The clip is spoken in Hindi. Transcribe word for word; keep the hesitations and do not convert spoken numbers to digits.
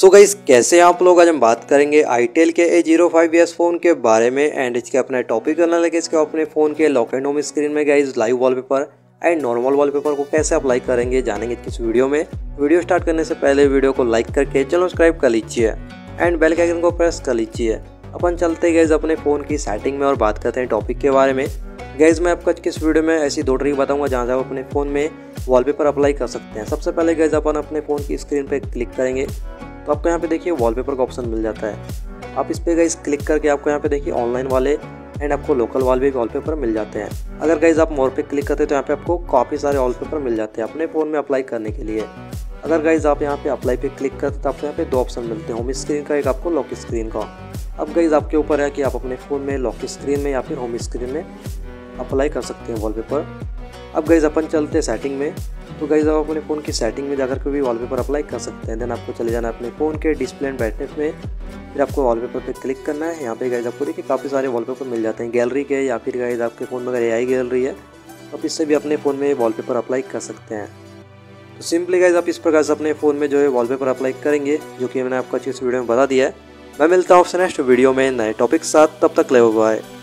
सो गाइस कैसे हैं आप लोग। आज हम बात करेंगे आईटेल के A zero five S phone के बारे में एंड इसके अपना टॉपिक करने लगे इसके अपने फ़ोन के लॉक एंड होम स्क्रीन में guys live wallpaper and normal wallpaper को कैसे अप्लाई करेंगे जानेंगे इस वीडियो में। वीडियो स्टार्ट करने से पहले वीडियो को लाइक करके चैनल सब्सक्राइब कर लीजिए एंड बेल के आइकन को प्रेस कर लीजिए। अपन चलते गाइस अपने फ़ोन की सेटिंग में और बात करते हैं टॉपिक के बारे में। गाइस मैं आपको किस वीडियो में ऐसी दो ट्रिक बताऊंगा जहाँ से आप अपने फ़ोन में वॉलपेपर अप्लाई कर सकते हैं। सबसे पहले गाइस अपन अपने फ़ोन की स्क्रीन पे क्लिक करेंगे तो आपको यहाँ पे देखिए वॉलपेपर का ऑप्शन मिल जाता है। आप इस पे गाइस क्लिक करके आपको यहाँ पे देखिए ऑनलाइन वाले एंड आपको लोकल वाले भी वॉलपेपर मिल जाते हैं। अगर गाइस आप मोर पे क्लिक करते हैं तो यहाँ पे आपको काफ़ी सारे वॉलपेपर मिल जाते हैं अपने फ़ोन में अप्लाई करने के लिए। अगर गाइस आप यहाँ पे अप्लाई पे क्लिक करते हैं तो आपको यहाँ पे दो ऑप्शन मिलते हैं, होम स्क्रीन का एक आपको लॉक स्क्रीन का। अब गाइस आपके ऊपर है कि आप अपने फ़ोन में लॉक स्क्रीन में या फिर होम स्क्रीन में अप्लाई कर सकते हैं वॉलपेपर। अब गाइस अपन चलते हैं सेटिंग में तो गाइस आप अपने फ़ोन की सेटिंग में जाकर के भी वॉलपेपर अप्लाई कर सकते हैं। देन आपको चले जाना है अपने फ़ोन के डिस्प्ले एंड ब्राइटनेस में, फिर आपको वॉलपेपर पे क्लिक करना है। यहाँ पे गाइस आपको देखिए काफ़ी सारे वॉलपेपर मिल जाते हैं गैलरी के या फिर गाइस आपके फ़ोन में अगर एआई गैलरी है तो आप इससे भी अपने फ़ोन में वॉलपेपर अप्लाई कर सकते हैं। तो सिंपली गाइस आप इस प्रकार से अपने फ़ोन में जो है वॉलपेपर अप्लाई करेंगे जो कि मैंने आपको अच्छी इस वीडियो में बता दिया है। मैं मिलता हूँ आपसे नेक्स्ट वीडियो में नए टॉपिक के साथ, तब तक ले बाय।